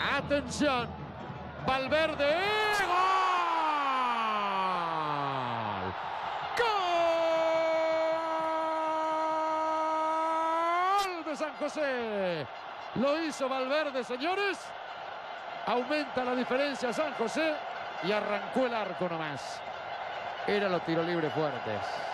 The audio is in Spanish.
Atención. Valverde. ¡Gol! ¡Gol de San José! Lo hizo Valverde, señores. Aumenta la diferencia San José y arrancó el arco nomás. Era los tiros libres fuertes.